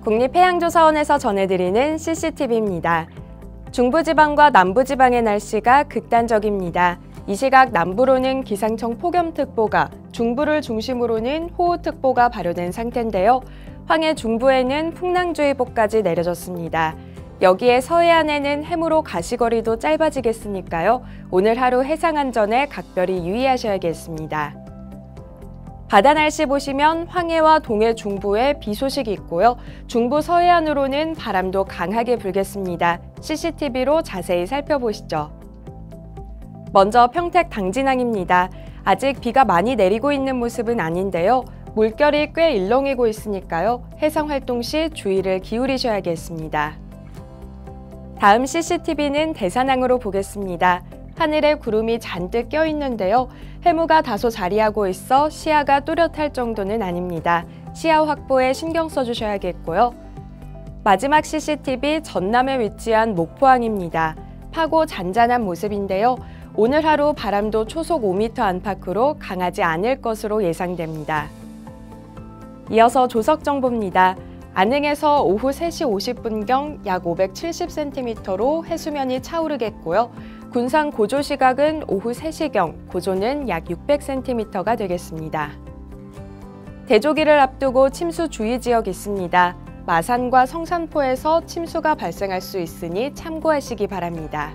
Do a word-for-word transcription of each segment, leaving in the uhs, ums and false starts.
국립해양조사원에서 전해드리는 씨씨티비입니다. 중부지방과 남부지방의 날씨가 극단적입니다. 이 시각 남부로는 기상청 폭염특보가, 중부를 중심으로는 호우특보가 발효된 상태인데요. 황해 중부에는 풍랑주의보까지 내려졌습니다. 여기에 서해안에는 해무로 가시거리도 짧아지겠으니까요. 오늘 하루 해상안전에 각별히 유의하셔야겠습니다. 바다 날씨 보시면 황해와 동해 중부에 비 소식이 있고요. 중부 서해안으로는 바람도 강하게 불겠습니다. 씨씨티비로 자세히 살펴보시죠. 먼저 평택 당진항입니다. 아직 비가 많이 내리고 있는 모습은 아닌데요. 물결이 꽤 일렁이고 있으니까요. 해상활동 시 주의를 기울이셔야겠습니다. 다음 씨씨티비는 대산항으로 보겠습니다. 하늘에 구름이 잔뜩 껴있는데요. 해무가 다소 자리하고 있어 시야가 뚜렷할 정도는 아닙니다. 시야 확보에 신경 써주셔야겠고요. 마지막 씨씨티비 전남에 위치한 목포항입니다. 파고 잔잔한 모습인데요. 오늘 하루 바람도 초속 오 미터 안팎으로 강하지 않을 것으로 예상됩니다. 이어서 조석정보입니다. 안흥에서 오후 세 시 오십 분경 약 오백칠십 센티미터로 해수면이 차오르겠고요. 군산 고조 시각은 오후 세 시경 고조는 약 육백 센티미터가 되겠습니다. 대조기를 앞두고 침수 주의 지역 있습니다. 마산과 성산포에서 침수가 발생할 수 있으니 참고하시기 바랍니다.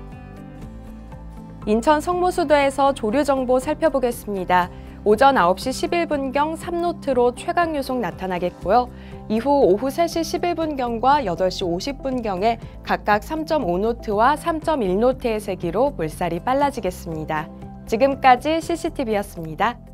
인천 성모수도에서 조류 정보 살펴보겠습니다. 오전 아홉 시 십일 분경 삼 노트로 최강 유속 나타나겠고요. 이후 오후 세 시 십일 분경과 여덟 시 오십 분경에 각각 삼 점 오 노트와 삼 점 일 노트의 세기로 물살이 빨라지겠습니다. 지금까지 씨씨티비였습니다.